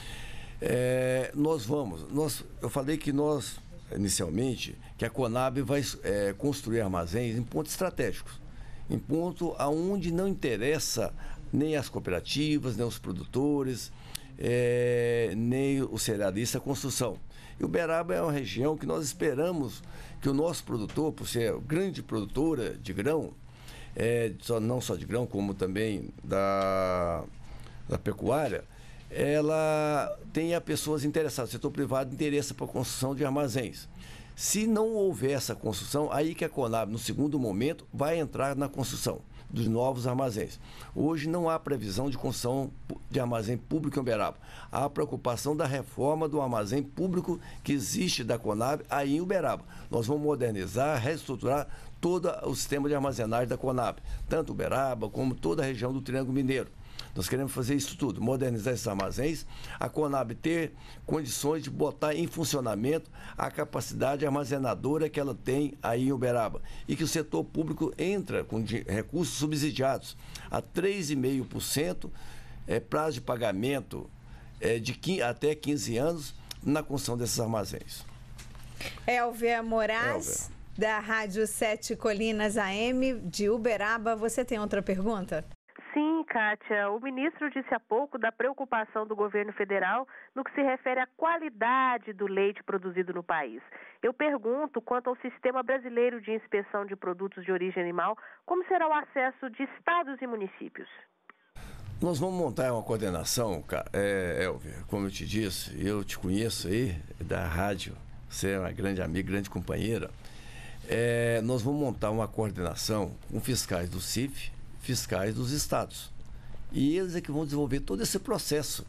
Eu falei que nós, inicialmente, que a Conab vai construir armazéns em pontos estratégicos, em ponto aonde não interessa nem as cooperativas, nem os produtores, nem o cerealista, a construção. E Uberaba é uma região que nós esperamos que o nosso produtor, por ser grande produtora de grão, não só de grão, como também da pecuária, ela tenha pessoas interessadas, o setor privado interessa para a construção de armazéns. Se não houver essa construção, aí que a Conab, no segundo momento, vai entrar na construção dos novos armazéns. Hoje não há previsão de construção de armazém público em Uberaba. Há preocupação da reforma do armazém público que existe da Conab aí em Uberaba. Nós vamos modernizar, reestruturar todo o sistema de armazenagem da Conab, tanto Uberaba como toda a região do Triângulo Mineiro. Nós queremos fazer isso tudo, modernizar esses armazéns, a Conab ter condições de botar em funcionamento a capacidade armazenadora que ela tem aí em Uberaba. E que o setor público entra com recursos subsidiados a 3,5%, prazo de pagamento até 15 anos na construção desses armazéns. Elvia Moraes, da Rádio 7 Colinas AM de Uberaba. Você tem outra pergunta? Sim, Kátia. O ministro disse há pouco da preocupação do governo federal no que se refere à qualidade do leite produzido no país. Eu pergunto quanto ao sistema brasileiro de inspeção de produtos de origem animal, como será o acesso de estados e municípios? Nós vamos montar uma coordenação, Elvia, como eu te disse, eu te conheço aí da rádio, você é uma grande amiga, grande companheira. Nós vamos montar uma coordenação com fiscais do CIF, fiscais dos estados. E eles é que vão desenvolver todo esse processo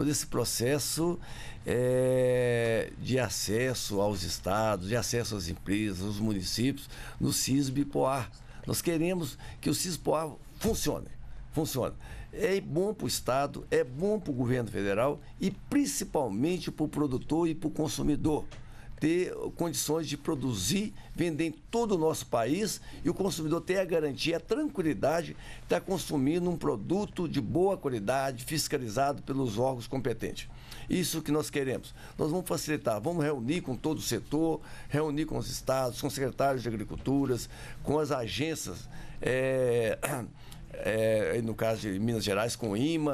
de acesso aos estados, de acesso às empresas, aos municípios, no CISB-POAR. Nós queremos que o CISB-POAR funcione. É bom para o estado, é bom para o governo federal e principalmente para o produtor e para o consumidor ter condições de produzir, vender em todo o nosso país e o consumidor ter a garantia, a tranquilidade de estar consumindo um produto de boa qualidade, fiscalizado pelos órgãos competentes. Isso que nós queremos. Nós vamos facilitar, vamos reunir com todo o setor, reunir com os estados, com os secretários de agriculturas, com as agências, no caso de Minas Gerais, com o IMA,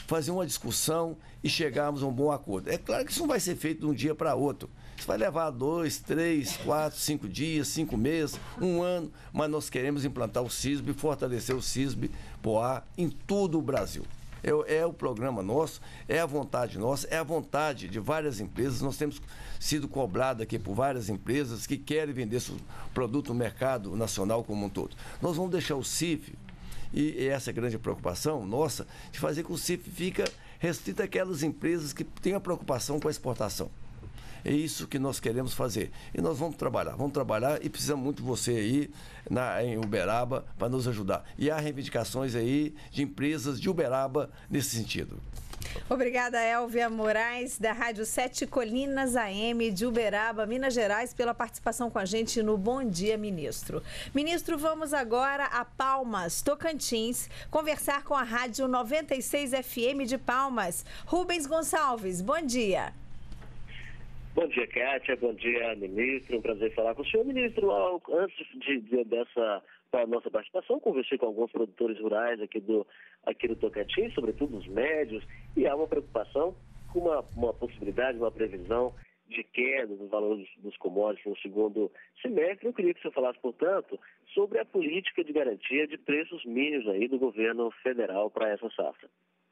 fazer uma discussão e chegarmos a um bom acordo. É claro que isso não vai ser feito de um dia para outro. Isso vai levar 2, 3, 4, 5 dias, 5 meses, 1 ano, mas nós queremos implantar o CISB e fortalecer o CISB-POA em todo o Brasil. É o programa nosso, é a vontade nossa, é a vontade de várias empresas. Nós temos sido cobrados aqui por várias empresas que querem vender seu produto no mercado nacional como um todo. Nós vamos deixar o CIF, e essa é a grande preocupação nossa, de fazer com que o CIF fique restrito àquelas empresas que têm a preocupação com a exportação. É isso que nós queremos fazer. E nós vamos trabalhar e precisamos muito de você aí em Uberaba para nos ajudar. E há reivindicações aí de empresas de Uberaba nesse sentido. Obrigada, Elvia Moraes, da Rádio 7 Colinas AM de Uberaba, Minas Gerais, pela participação com a gente no Bom Dia, Ministro. Ministro, vamos agora a Palmas, Tocantins, conversar com a Rádio 96 FM de Palmas. Rubens Gonçalves, bom dia. Bom dia, Kátia. Bom dia, ministro. Um prazer falar com o senhor, ministro. Antes dessa nossa participação, conversei com alguns produtores rurais aqui do Tocantins, sobretudo os médios, e há uma preocupação com uma possibilidade, uma previsão de queda dos valores dos commodities no segundo semestre. Eu queria que o senhor falasse, portanto, sobre a política de garantia de preços mínimos aí do governo federal para essa safra.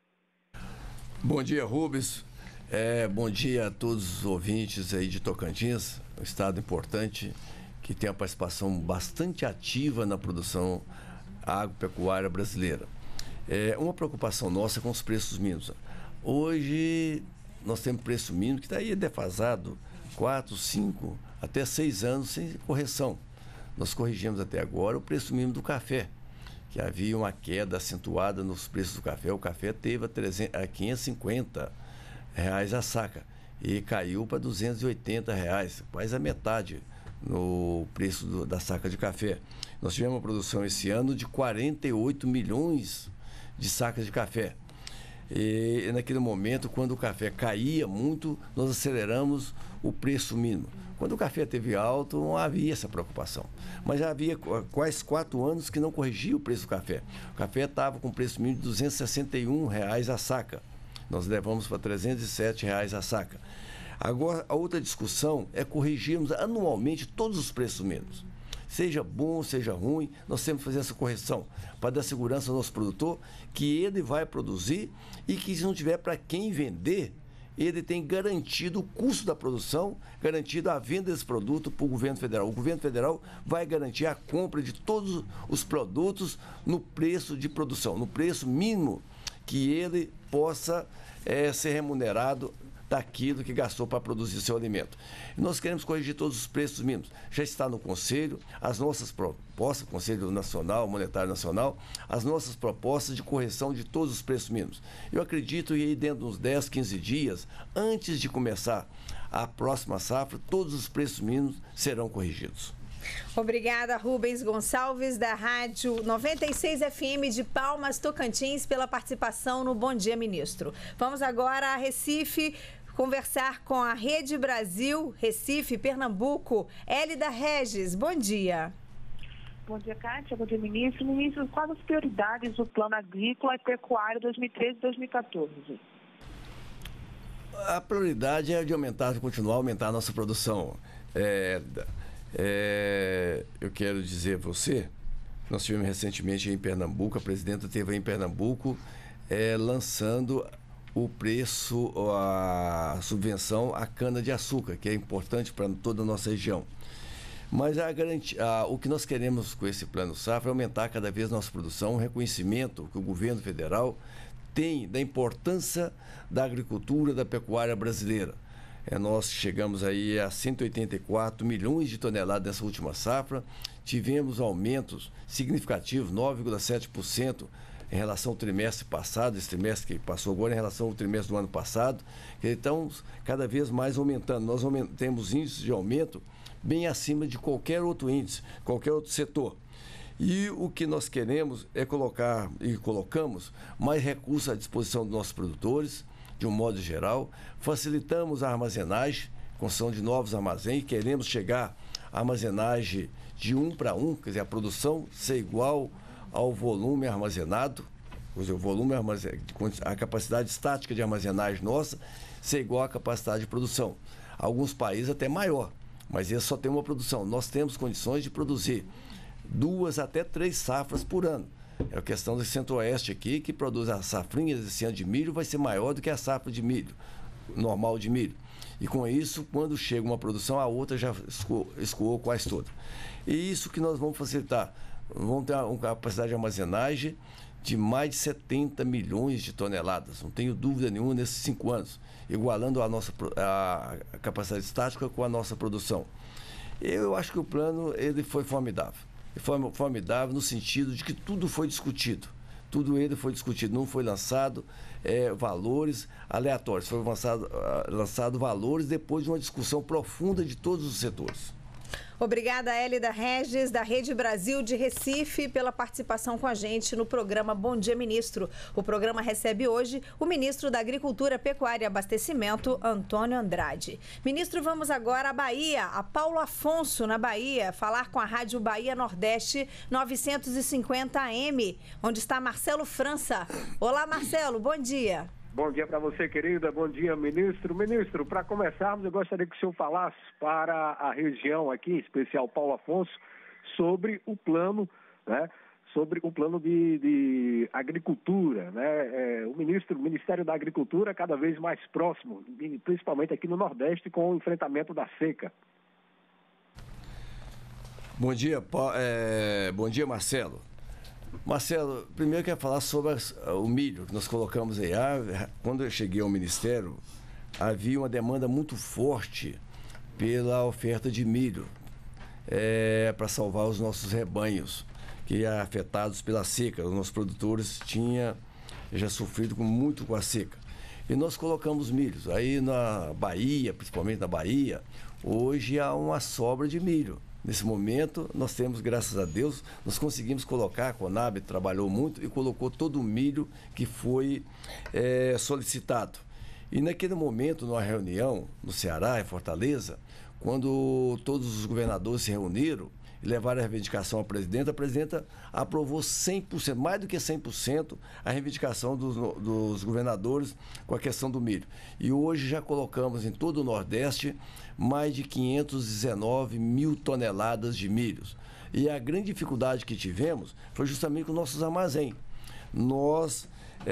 Bom dia, Rubens. Bom dia a todos os ouvintes aí de Tocantins, um estado importante que tem uma participação bastante ativa na produção agropecuária brasileira. Uma preocupação nossa com os preços mínimos. Hoje nós temos preço mínimo que está aí defasado 4, 5, até 6 anos sem correção. Nós corrigimos até agora o preço mínimo do café, que havia uma queda acentuada nos preços do café. O café teve a 550 reais a saca e caiu para R$280, quase a metade no preço da saca de café. Nós tivemos uma produção esse ano de 48 milhões de sacas de café. E naquele momento, quando o café caía muito, nós aceleramos o preço mínimo. Quando o café teve alto, não havia essa preocupação. Mas já havia quase 4 anos que não corrigia o preço do café. O café estava com preço mínimo de R$261 a saca. Nós levamos para R$307 a saca. Agora, a outra discussão é corrigirmos anualmente todos os preços mínimos. Seja bom, seja ruim, nós temos que fazer essa correção para dar segurança ao nosso produtor, que ele vai produzir e que, se não tiver para quem vender, ele tem garantido o custo da produção, garantido a venda desse produto para o governo federal. O governo federal vai garantir a compra de todos os produtos no preço de produção, no preço mínimo que ele possa ser remunerado daquilo que gastou para produzir seu alimento. E nós queremos corrigir todos os preços mínimos. Já está no Conselho, as nossas propostas, Conselho Nacional, Monetário Nacional, as nossas propostas de correção de todos os preços mínimos. Eu acredito que aí dentro de uns 10, 15 dias, antes de começar a próxima safra, todos os preços mínimos serão corrigidos. Obrigada, Rubens Gonçalves, da Rádio 96 FM de Palmas, Tocantins, pela participação no Bom Dia, Ministro. Vamos agora a Recife conversar com a Rede Brasil, Recife, Pernambuco. Hélida Regis, bom dia. Bom dia, Kátia. Bom dia, ministro. Ministro, quais as prioridades do Plano Agrícola e Pecuário 2013-2014? A prioridade é de continuar a aumentar a nossa produção. Eu quero dizer a você, nós tivemos recentemente em Pernambuco, a presidenta esteve em Pernambuco lançando o preço, a subvenção à cana-de-açúcar, que é importante para toda a nossa região. Mas o que nós queremos com esse Plano Safra é aumentar cada vez a nossa produção, um reconhecimento que o governo federal tem da importância da agricultura, da pecuária brasileira. Nós chegamos aí a 184 milhões de toneladas nessa última safra, tivemos aumentos significativos, 9,7% em relação ao trimestre passado, esse trimestre que passou agora em relação ao trimestre do ano passado. Então, cada vez mais aumentando. Nós temos índices de aumento bem acima de qualquer outro índice, qualquer outro setor. E o que nós queremos é colocar, e colocamos, mais recursos à disposição dos nossos produtores, de um modo geral. Facilitamos a armazenagem, construção de novos armazéns, queremos chegar à armazenagem de 1 para 1, quer dizer, a produção ser igual ao volume armazenado, o volume, a capacidade estática de armazenagem nossa ser igual à capacidade de produção. Alguns países até maior, mas eles só têm uma produção. Nós temos condições de produzir 2 até 3 safras por ano. É a questão do Centro-Oeste aqui, que produz a safrinha desse ano de milho, vai ser maior do que a safra de milho, normal de milho. E com isso, quando chega uma produção, a outra já escoou quase toda. E isso que nós vamos facilitar. Vamos ter uma capacidade de armazenagem de mais de 70 milhões de toneladas. Não tenho dúvida nenhuma nesses 5 anos, igualando a capacidade estática com a nossa produção. Eu acho que o plano ele foi formidável. Foi formidável no sentido de que tudo foi discutido. Tudo ele foi discutido, não foi lançado valores aleatórios, foi lançado valores depois de uma discussão profunda de todos os setores. Obrigada, Hélida Regis, da Rede Brasil de Recife, pela participação com a gente no programa Bom Dia, Ministro. O programa recebe hoje o ministro da Agricultura, Pecuária e Abastecimento, Antônio Andrade. Ministro, vamos agora à Bahia, a Paulo Afonso, na Bahia, falar com a Rádio Bahia Nordeste 950 AM, onde está Marcelo França. Olá, Marcelo, bom dia. Bom dia para você, querida. Bom dia, ministro. Ministro, para começarmos, eu gostaria que o senhor falasse para a região aqui, em especial Paulo Afonso, sobre o plano, né? Sobre o plano de agricultura, né? O Ministério da Agricultura cada vez mais próximo, principalmente aqui no Nordeste, com o enfrentamento da seca. Bom dia, bom dia, Marcelo. Marcelo, primeiro eu quero falar sobre o milho que nós colocamos aí. Quando eu cheguei ao Ministério, havia uma demanda muito forte pela oferta de milho para salvar os nossos rebanhos, que eram afetados pela seca. Os nossos produtores tinham já sofrido muito com a seca. E nós colocamos milhos. Aí na Bahia, principalmente na Bahia, hoje há uma sobra de milho. Nesse momento, nós temos, graças a Deus, nós conseguimos colocar, a Conab trabalhou muito e colocou todo o milho que foi solicitado. E naquele momento, numa reunião no Ceará, em Fortaleza, quando todos os governadores se reuniram e levaram a reivindicação à presidenta, a presidenta aprovou 100%, mais do que 100%, a reivindicação dos governadores com a questão do milho. E hoje já colocamos em todo o Nordeste mais de 519 mil toneladas de milhos. E a grande dificuldade que tivemos foi justamente com nossos armazéns. Nós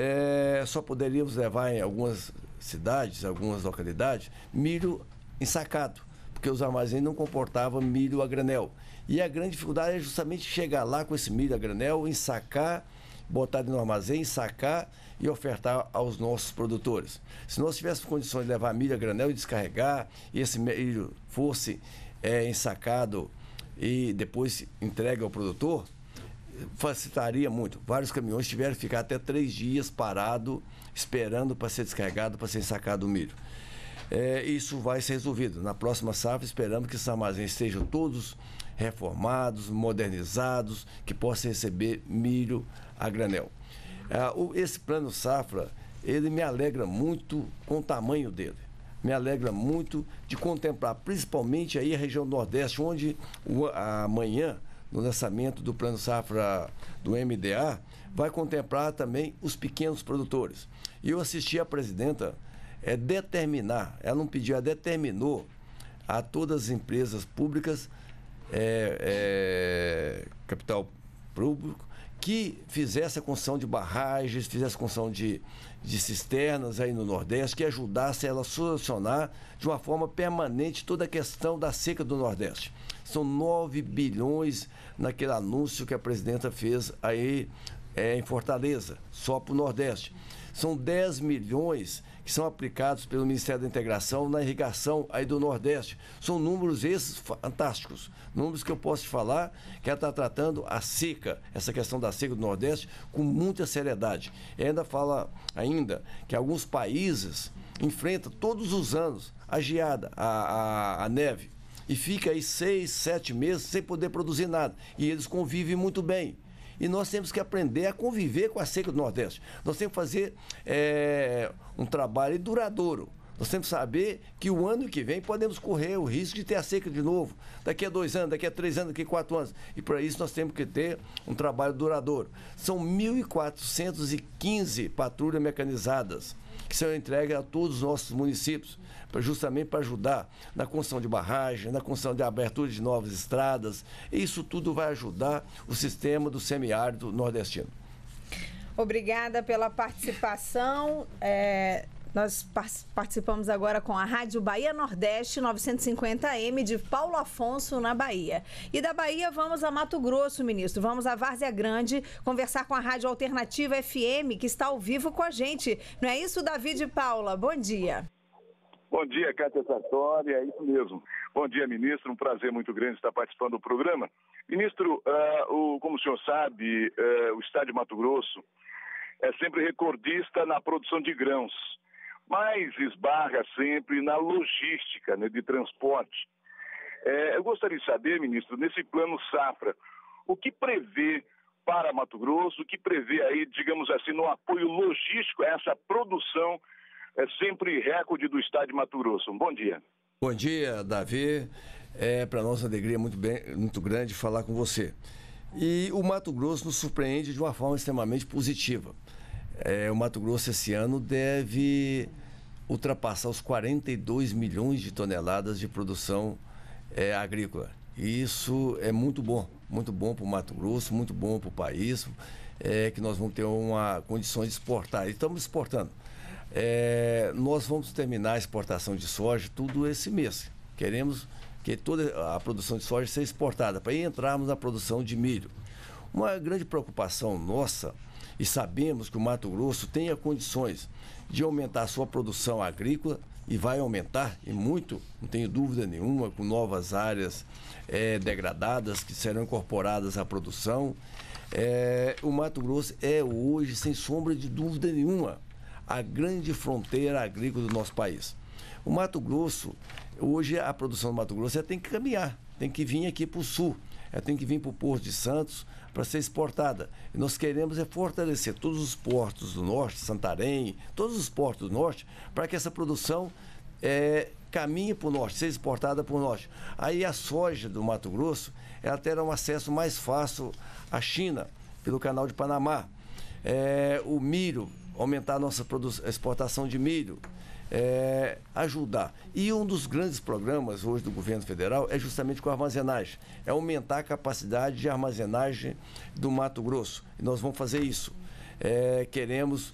só poderíamos levar em algumas cidades, algumas localidades, milho ensacado, porque os armazéns não comportavam milho a granel. E a grande dificuldade é justamente chegar lá com esse milho a granel, ensacar, botar no armazém, ensacar e ofertar aos nossos produtores. Se nós tivéssemos condições de levar milho a granel e descarregar, e esse milho fosse ensacado e depois entregue ao produtor, facilitaria muito. Vários caminhões tiveram que ficar até 3 dias parado, esperando para ser descarregado, para ser ensacado o milho. Isso vai ser resolvido. Na próxima safra, esperamos que esses armazéns estejam todos reformados, modernizados, que possam receber milho a granel. Esse plano safra, ele me alegra muito com o tamanho dele. Me alegra muito de contemplar, principalmente aí a região do Nordeste, onde amanhã, no lançamento do plano safra do MDA, vai contemplar também os pequenos produtores. E eu assisti a presidenta determinar, ela não pediu, ela determinou a todas as empresas públicas, capital público, que fizesse a construção de barragens, fizesse a construção de cisternas aí no Nordeste, que ajudasse ela a solucionar de uma forma permanente toda a questão da seca do Nordeste. São 9 bilhões naquele anúncio que a presidenta fez aí em Fortaleza, só para o Nordeste. São 10 milhões que são aplicados pelo Ministério da Integração na irrigação aí do Nordeste. São números esses fantásticos, números que eu posso te falar que ela está tratando a seca, essa questão da seca do Nordeste, com muita seriedade. E ainda fala que alguns países enfrentam todos os anos a geada, a neve, e fica aí 6, 7 meses sem poder produzir nada. E eles convivem muito bem. E nós temos que aprender a conviver com a seca do Nordeste. Nós temos que fazer um trabalho duradouro. Nós temos que saber que o ano que vem podemos correr o risco de ter a seca de novo. Daqui a 2 anos, daqui a 3 anos, daqui a 4 anos. E para isso nós temos que ter um trabalho duradouro. São 1.415 patrulhas mecanizadas que serão entregues a todos os nossos municípios, justamente para ajudar na construção de barragem, na construção de abertura de novas estradas. E isso tudo vai ajudar o sistema do semiárido nordestino. Obrigada pela participação. Nós participamos agora com a Rádio Bahia Nordeste 950M de Paulo Afonso, na Bahia. E da Bahia vamos a Mato Grosso, ministro. Vamos a Várzea Grande conversar com a Rádio Alternativa FM, que está ao vivo com a gente. Não é isso, Davi de Paula? Bom dia. Bom dia, Cátia Sartori, é isso mesmo. Bom dia, ministro. Um prazer muito grande estar participando do programa. Ministro, como o senhor sabe, o estado de Mato Grosso é sempre recordista na produção de grãos, mas esbarra sempre na logística, né, de transporte. Eu gostaria de saber, ministro, nesse plano safra, o que prevê para Mato Grosso, o que prevê aí, digamos assim, no apoio logístico a essa produção sempre recorde do estado de Mato Grosso. Bom dia. Bom dia, Davi. É para nós uma alegria muito grande falar com você. E o Mato Grosso nos surpreende de uma forma extremamente positiva. O Mato Grosso esse ano deve ultrapassar os 42 milhões de toneladas de produção agrícola. E isso é muito bom para o Mato Grosso, muito bom para o país, que nós vamos ter uma condição de exportar. E estamos exportando. Nós vamos terminar a exportação de soja tudo esse mês. Queremos que toda a produção de soja seja exportada, para entrarmos na produção de milho. Uma grande preocupação nossa, e sabemos que o Mato Grosso tem condições de aumentar a sua produção agrícola, e vai aumentar, e muito, não tenho dúvida nenhuma, com novas áreas degradadas que serão incorporadas à produção. O Mato Grosso é hoje, sem sombra de dúvida nenhuma, a grande fronteira agrícola do nosso país. O Mato Grosso, hoje a produção do Mato Grosso tem que caminhar, tem que vir aqui para o sul, tem que vir para o Porto de Santos para ser exportada. E nós queremos fortalecer todos os portos do norte, Santarém, todos os portos do norte, para que essa produção caminhe para o norte, seja exportada para o norte. Aí a soja do Mato Grosso, ela terá um acesso mais fácil à China, pelo canal de Panamá. O milho, aumentar a nossa exportação de milho, ajudar. E um dos grandes programas hoje do governo federal é justamente com a armazenagem, aumentar a capacidade de armazenagem do Mato Grosso. E nós vamos fazer isso. Queremos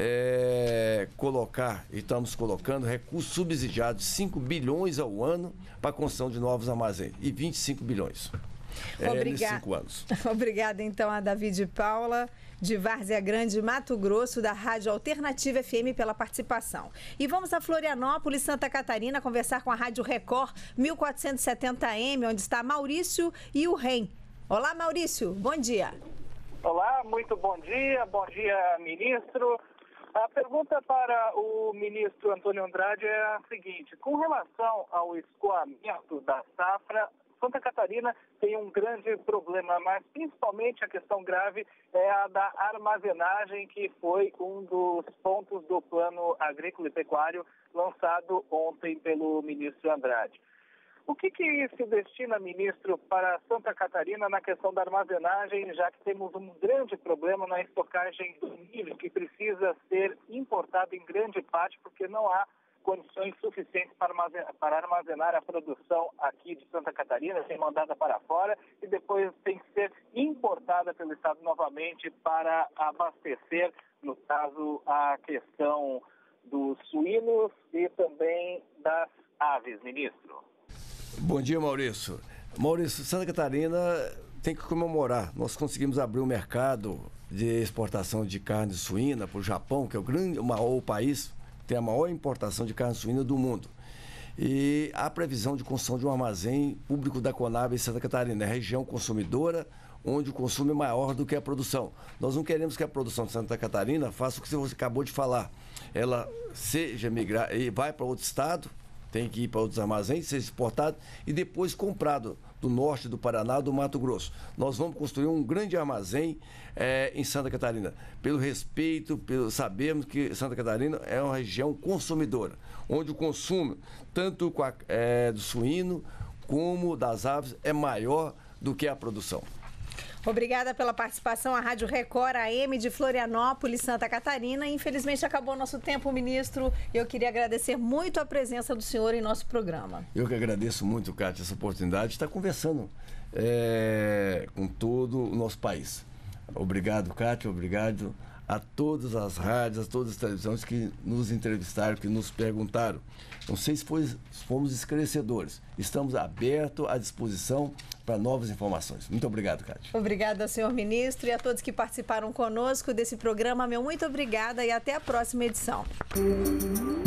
colocar, e estamos colocando, recursos subsidiados de 5 bilhões ao ano para a construção de novos armazéns, e 25 bilhões nesses 5 anos. Obrigada, então, a Davi de Paula, de Várzea Grande, Mato Grosso, da Rádio Alternativa FM, pela participação. E vamos a Florianópolis, Santa Catarina, conversar com a Rádio Record 1470M, onde está Maurício e o REM. Olá, Maurício, bom dia. Olá, muito bom dia, ministro. A pergunta para o ministro Antônio Andrade é a seguinte: com relação ao escoamento da safra, Santa Catarina tem um grande problema, mas principalmente a questão grave é a da armazenagem, que foi um dos pontos do Plano Agrícola e Pecuário lançado ontem pelo ministro Andrade. O que se destina, ministro, para Santa Catarina na questão da armazenagem, já que temos um grande problema na estocagem do milho, que precisa ser importado em grande parte porque não há condições suficientes para armazenar a produção aqui de Santa Catarina, ser mandada para fora e depois tem que ser importada pelo Estado novamente para abastecer, no caso, a questão dos suínos e também das aves, ministro. Bom dia, Maurício. Maurício, Santa Catarina tem que comemorar. Nós conseguimos abrir um mercado de exportação de carne suína para o Japão, que é o maior país, tem a maior importação de carne suína do mundo. E há previsão de construção de um armazém público da Conab em Santa Catarina, região consumidora, onde o consumo é maior do que a produção. Nós não queremos que a produção de Santa Catarina faça o que você acabou de falar. Ela seja migrar e vai para outro estado, tem que ir para outros armazéns, ser exportado e depois comprado do norte do Paraná, do Mato Grosso. Nós vamos construir um grande armazém em Santa Catarina. Pelo respeito, sabemos que Santa Catarina é uma região consumidora, onde o consumo, tanto do suíno como das aves, é maior do que a produção. Obrigada pela participação à Rádio Record AM de Florianópolis, Santa Catarina. Infelizmente acabou nosso tempo, ministro. Eu queria agradecer muito a presença do senhor em nosso programa. Eu que agradeço muito, Kátia, essa oportunidade de estar conversando com todo o nosso país. Obrigado, Kátia, obrigado a todas as rádios, a todas as televisões que nos entrevistaram, que nos perguntaram. Não sei se fomos esclarecedores. Estamos abertos à disposição para novas informações. Muito obrigado, Kátia. Obrigada, senhor ministro, e a todos que participaram conosco desse programa. Meu muito obrigada e até a próxima edição.